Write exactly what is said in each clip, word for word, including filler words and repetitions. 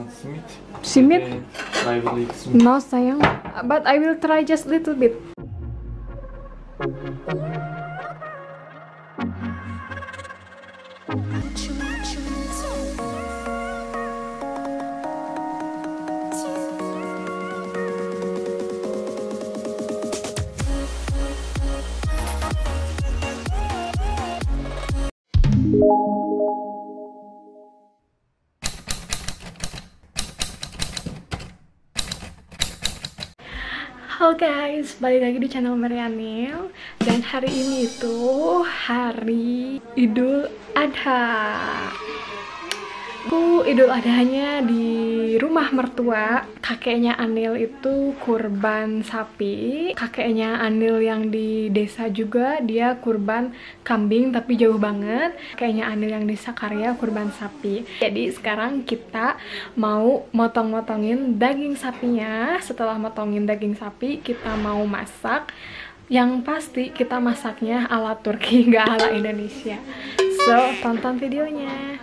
Smith. Simit? I will eat Smith. No sayang, but I will try just little bit. Halo guys, balik lagi di channel Marianil. Dan hari ini itu hari Idul Adha. Aku Idul Adhanya di rumah mertua. Kakeknya Anil itu kurban sapi. Kakeknya Anil yang di desa juga dia kurban kambing tapi jauh banget. Kakeknya Anil yang di Sakarya kurban sapi. Jadi sekarang kita mau motong-motongin daging sapinya. Setelah motongin daging sapi, kita mau masak. Yang pasti kita masaknya ala Turki, nggak ala Indonesia. So, tonton videonya.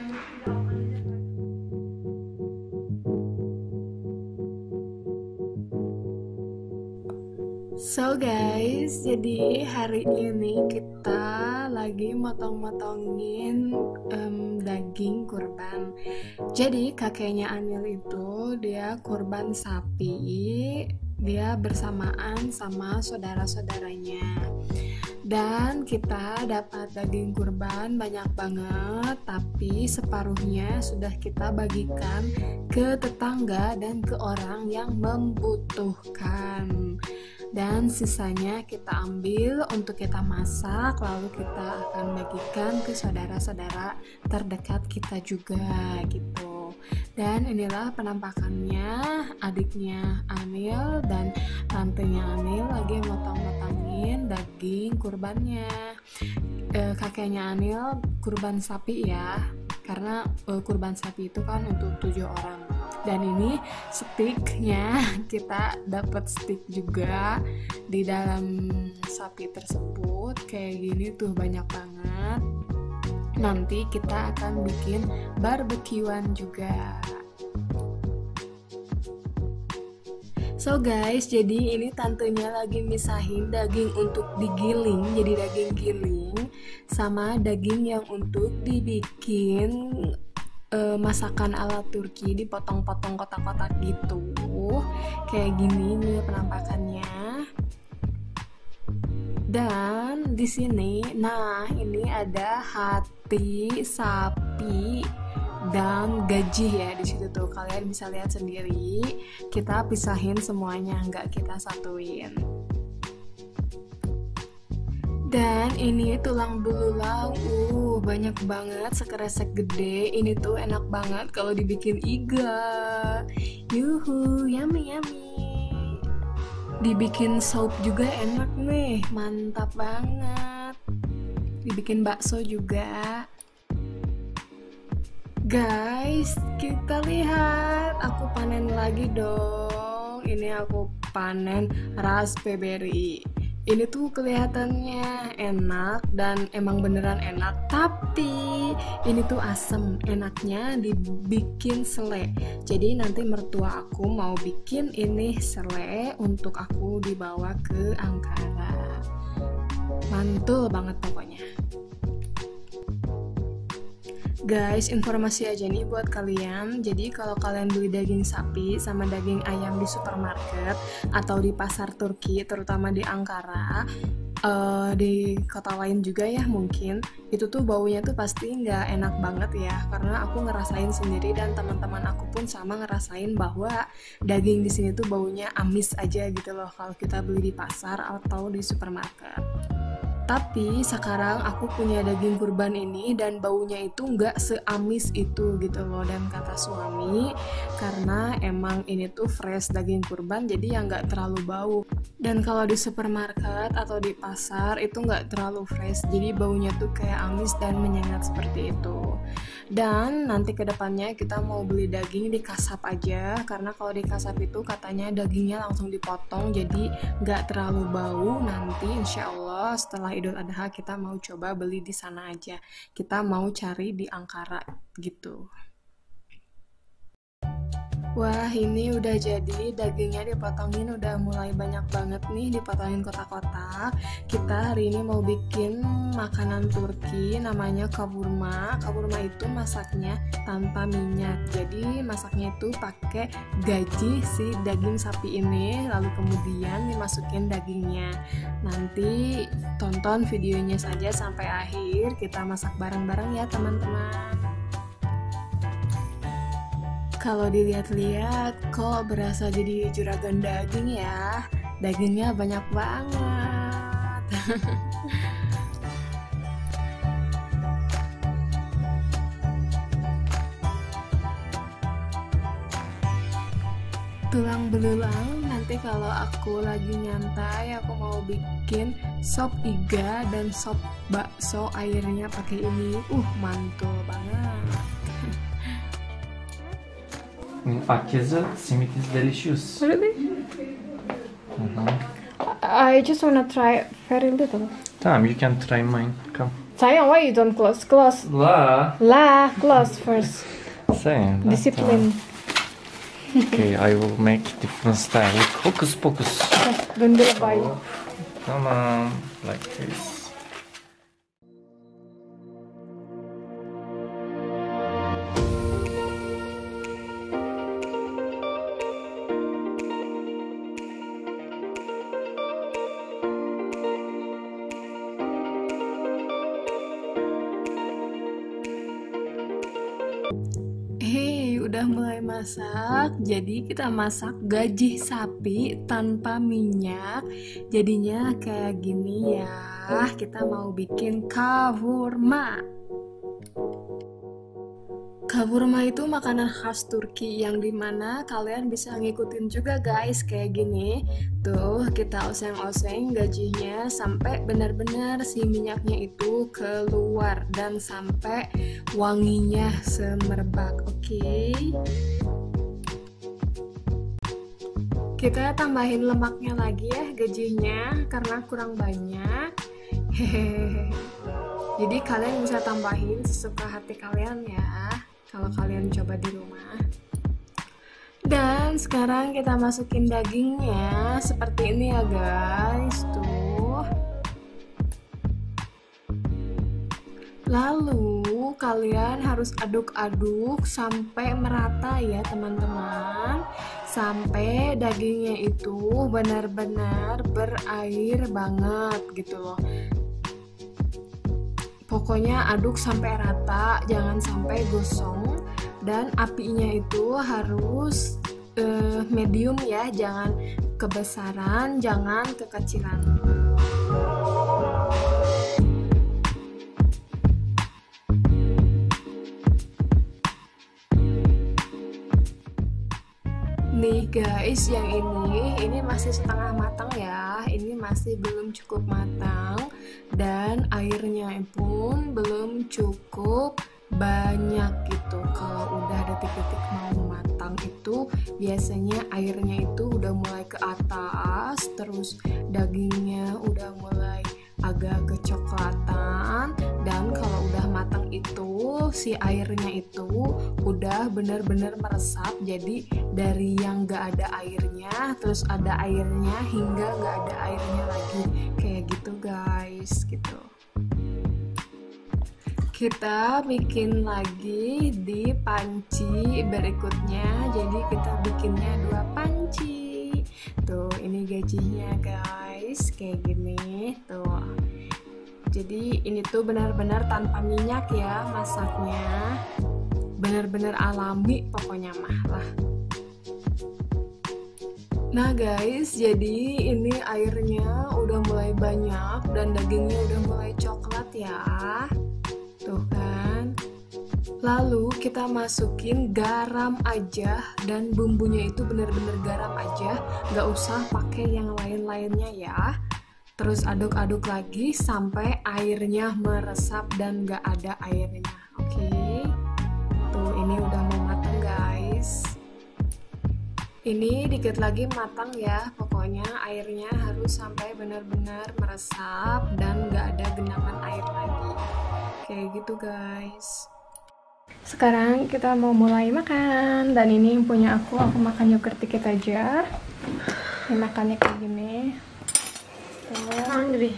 So guys, jadi hari ini kita lagi motong-motongin um, daging kurban. Jadi kakeknya Anil itu dia kurban sapi, dia bersamaan sama saudara-saudaranya. Dan kita dapat daging kurban banyak banget, tapi separuhnya sudah kita bagikan ke tetangga dan ke orang yang membutuhkan. Dan sisanya kita ambil untuk kita masak, lalu kita akan bagikan ke saudara-saudara terdekat kita juga gitu. Dan inilah penampakannya adiknya Anil dan tantenya Anil lagi motong-motongin daging kurbannya. E, kakeknya Anil kurban sapi ya, karena e, kurban sapi itu kan untuk tujuh orang. Dan ini steaknya, kita dapat steak juga di dalam sapi tersebut kayak gini tuh, banyak banget. Nanti kita akan bikin barbekyuan juga. So guys, jadi ini tantenya lagi misahin daging untuk digiling, jadi daging giling sama daging yang untuk dibikin uh, masakan ala Turki, dipotong-potong kotak-kotak gitu. Kayak gini nih penampakannya. Dan di sini, nah ini ada hati sapi dan gaji ya di situ tuh. Kalian bisa lihat sendiri. Kita pisahin semuanya, nggak kita satuin. Dan ini tulang belulang, uh banyak banget, sekresek gede. Ini tuh enak banget kalau dibikin iga. Yuhu, yummy yummy. Dibikin soup juga enak nih, mantap banget. Dibikin bakso juga. Guys, kita lihat, aku panen lagi dong. Ini aku panen raspberry. Ini tuh kelihatannya enak dan emang beneran enak, tapi ini tuh asem. Enaknya dibikin selai. Jadi nanti mertua aku mau bikin ini selai untuk aku dibawa ke Ankara. Mantul banget pokoknya. Guys, informasi aja nih buat kalian. Jadi kalau kalian beli daging sapi sama daging ayam di supermarket atau di pasar Turki, terutama di Ankara, uh, di kota lain juga ya mungkin, itu tuh baunya tuh pasti nggak enak banget ya. Karena aku ngerasain sendiri dan teman-teman aku pun sama ngerasain bahwa daging di sini tuh baunya amis aja gitu loh kalau kita beli di pasar atau di supermarket. Tapi sekarang aku punya daging kurban ini dan baunya itu nggak seamis itu gitu loh. Dan kata suami, karena emang ini tuh fresh daging kurban, jadi ya nggak terlalu bau. Dan kalau di supermarket atau di pasar itu nggak terlalu fresh, jadi baunya tuh kayak amis dan menyengat seperti itu. Dan nanti kedepannya kita mau beli daging di kasap aja, karena kalau di kasap itu katanya dagingnya langsung dipotong, jadi nggak terlalu bau. Nanti insya Allah setelah Idul Adha kita mau coba beli di sana aja. Kita mau cari di Ankara gitu. Wah, ini udah jadi, dagingnya dipotongin udah mulai banyak banget nih, dipotongin kotak-kotak. Kita hari ini mau bikin makanan Turki namanya kavurma. Kavurma itu masaknya tanpa minyak. Jadi masaknya itu pakai gaji si daging sapi ini, lalu kemudian dimasukin dagingnya. Nanti tonton videonya saja sampai akhir, kita masak bareng-bareng ya teman-teman. Kalau dilihat-lihat kok berasa jadi juragan daging ya. Dagingnya banyak banget. Tulang belulang, nanti kalau aku lagi nyantai aku mau bikin sop iga dan sop bakso airnya pakai ini. Uh, mantul banget. Akyazı simit is delicious. Really? Mhm. I just wanna try very little. Tamam, you can try mine. Come. Sayang, why you don't close? Close. La. La, close first. Same. Discipline. Okay, I will make different style. Hocus pocus. Döndür bay. Tamam. Like this. Hei, udah mulai masak. Jadi kita masak gaji sapi tanpa minyak. Jadinya kayak gini ya. Kita mau bikin kavurma. Kavurma itu makanan khas Turki yang dimana kalian bisa ngikutin juga guys, kayak gini. Tuh, kita oseng-oseng gajinya sampai benar-benar si minyaknya itu keluar dan sampai wanginya semerbak. Oke. Okay? Kita tambahin lemaknya lagi ya gajinya karena kurang banyak. Hehehe. Jadi kalian bisa tambahin sesuka hati kalian ya, kalau kalian coba di rumah. Dan sekarang kita masukin dagingnya seperti ini ya guys, tuh. Lalu kalian harus aduk-aduk sampai merata ya teman-teman, sampai dagingnya itu benar-benar berair banget gitu loh. Pokoknya aduk sampai rata, jangan sampai gosong, dan apinya itu harus uh, medium ya, jangan kebesaran, jangan kekecilan. Nih guys, yang ini ini masih setengah matang ya, ini masih belum cukup matang dan airnya pun belum cukup banyak gitu. Kalau udah detik-detik mau matang itu biasanya airnya itu udah mulai ke atas, terus dagingnya udah mulai agak kecoklatan, dan kalau udah matang itu si airnya itu udah bener-bener meresap. Jadi dari yang gak ada airnya terus ada airnya hingga gak ada airnya lagi, kayak gitu guys gitu. Kita bikin lagi di panci berikutnya, jadi kita bikinnya dua panci. Tuh, ini gajinya guys, kayak gini tuh. Jadi ini tuh benar-benar tanpa minyak ya masaknya, benar-benar alami pokoknya mah lah. Nah guys, jadi ini airnya udah mulai banyak dan dagingnya udah mulai coklat ya. Tuh kan. Lalu kita masukin garam aja, dan bumbunya itu bener-bener garam aja, nggak usah pakai yang lain-lainnya ya. Terus aduk-aduk lagi sampai airnya meresap dan nggak ada airnya. Oke, tuh ini udah mau matang guys. Ini dikit lagi matang ya, pokoknya airnya harus sampai benar-benar meresap dan nggak ada genangan air lagi. Kayak gitu guys. Sekarang kita mau mulai makan, dan ini yang punya aku, aku makan yogurt dikit aja. Ini makannya kayak gini. Tuh. Hungry.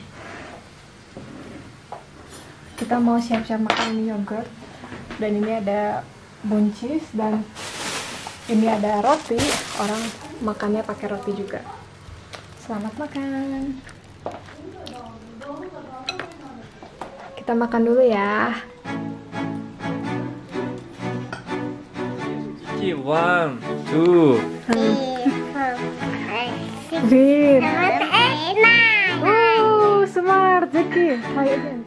Kita mau siap-siap makan ini yogurt, dan ini ada buncis, dan ini ada roti. Orang makannya pakai roti juga. Selamat makan. Kita makan dulu ya. One, two. Green. Oh, smart, Zeki. Try again.